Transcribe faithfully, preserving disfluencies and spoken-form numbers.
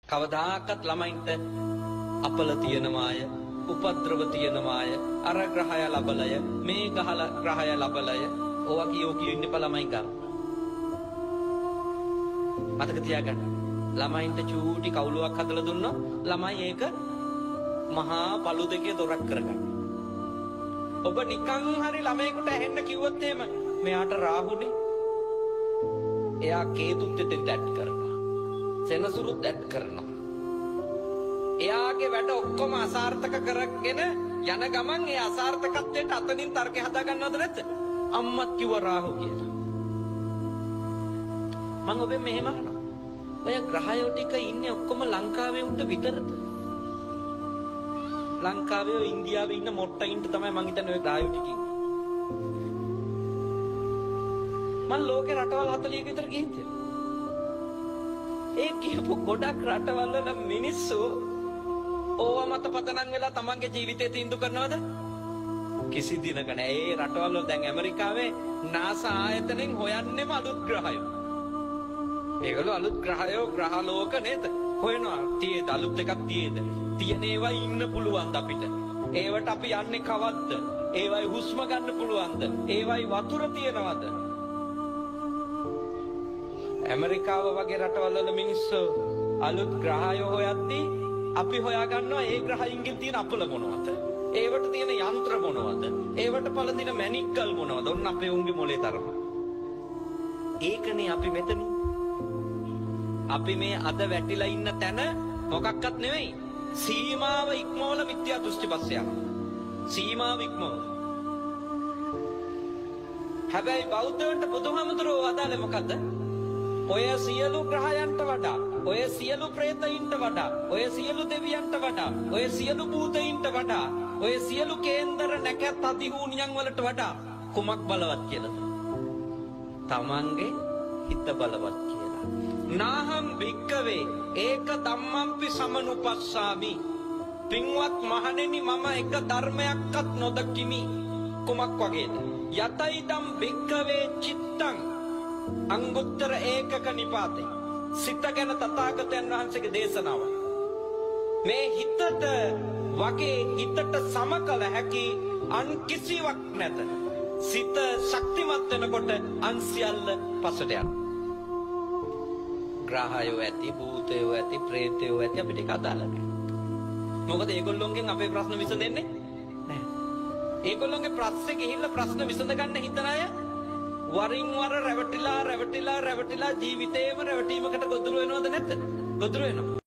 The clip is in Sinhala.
කවදාකත් ළමයින්ට අපල තියනවාය, උපද්‍රව තියනවාය, අර ග්‍රහය ලබලය, මේ ගහල ග්‍රහය ලබලය, ඕවා කියෝ කියෝ ඉන්න බා ළමයි ගන්න. මතක තියාගන්න. ළමයින්ට චූටි කවුලුවක් හදලා දුන්නොත් ළමයි ඒක මහා පළු දෙකේ දොරක් කරගන්න. ඔබ නිකන් හරි ළමයෙකුට ඇහෙන්න කිව්වොත් එහෙම මෙයාට රාහුනේ එයා කේතුත් දෙන්න ඇඩ් කරනවා. සෙනසුරුත් ඇඩ් කරනවා. එයාගේ වැඩ ඔක්කොම අසාර්ථක කරගෙන යන ගමන් ඒ අසාර්ථකත්වයට අතනින් තර්කේ හදා ගන්නවද නැද්ද? අම්මත් කිව්ව රාහු කියලා. මම ඔබෙන් මෙහෙම අහනවා. ඔය ග්‍රහයෝ ටික ඉන්නේ ඔක්කොම ලංකාවේ උන්ට විතරද? ලංකාවේ ඉන්දියාවේ ඉන්න මොට්ටයින්ට තමයි මං හිතන්නේ ඔය ග්‍රහයෝ ටික ඉන්නේ. මං ලෝකේ රටවල් හතළිහක විතර ගිහින් තියෙනවා. ඒ කියපු ගොඩක් රටවල් වල මිනිස්සු ඕවා මත පතනම් වෙලා තමන්ගේ ජීවිතේ තීන්දුව කරනවද? කිසි දිනක නෑ. ඒ රටවල් වල දැන් ඇමරිකාවේ නාසා ආයතනෙන් හොයන්නේම අලුත් ග්‍රහයෝ. ඒගොල්ලෝ අලුත් ග්‍රහයෝ ග්‍රහ ලෝක නේද? හොයනවා. තියෙද අලුත් එකක් තියෙද? තියෙන ඒවා ඉන්න පුළුවන්ද අපිට? ඒවට අපි යන්නේ කවද්ද? ඒවයි හුස්ම ගන්න පුළුවන්ද? ඒවයි වතුර තියනවද? ඇමරිකාව වගේ රටවල් වල මිනිස්සු අලුත් ග්‍රහයෝ හොයද්දී අපි හොයා ගන්නවා ඒ ග්‍රහයින්ගෙන් තියෙන අපල මොනවද? ඒවට තියෙන යන්ත්‍ර මොනවද? ඒවට පළඳින මැණික්කල් මොනවද? ඔන්න අපේ උන්ගේ මොලේ තරම. ඒකනේ අපි මෙතන. අපි මේ අද වැටිලා ඉන්න තැන මොකක්වත් නෙවෙයි. සීමාව ඉක්මවල මිත්‍යා දෘෂ්ටි පස්සේ යනවා. සීමාව ඉක්මවල. හැබැයි බෞද්ධයන්ට බුදුහාමුදුරුවෝ වදාළේ මොකද්ද? ඔය සියලු ග්‍රහයන්ට වඩා, ඔය සියලු ප්‍රේතයින්ට වඩා, ඔය සියලු දෙවියන්ට වඩා, ඔය සියලු භූතයින්ට වඩා, ඔය සියලු කේන්දර නැකත් අධිහූනියන් වලට වඩා කුමක් බලවත් කියලාද? තමන්ගේ හිත බලවත් කියලා. නාහම් භික්කවේ ඒක ධම්මම්පි සමනුපස්සාමි. පින්වත් මහණෙනි මම එක ධර්මයක්වත් නොදකිමි. කුමක් වගේද? යතයිදම් භික්කවේ චිත්තං අංගුත්තර ඒකක නිපාතේ. සිත ගැන තථාගතයන් වහන්සේගේ දේශනාව. මේ හිතට වගේ හිතට සමකල හැකි අන් කිසිවක් නැත. සිත ශක්තිමත් වෙනකොට අන් සියල්ල පසට යනවා. ග්‍රහයෝ ඇති, භූතයෝ ඇති, ප්‍රේතයෝ ඇති අපිට ඒක අදාළ නැහැ. මොකද ඒගොල්ලොන්ගෙන් අපේ ප්‍රශ්න විසඳෙන්නේ නැහැ. ඒගොල්ලොන්ගේ ප්‍රශ්නේ ගිහිල්ලා ප්‍රශ්න විසඳ ගන්න හිතන අය වරින් වර රැවටිලා රැවටිලා රැවටිලා ජීවිතේම රැවටීමකට ගොදුරු වෙනවද නැද්ද? ගොදුරු වෙනවා.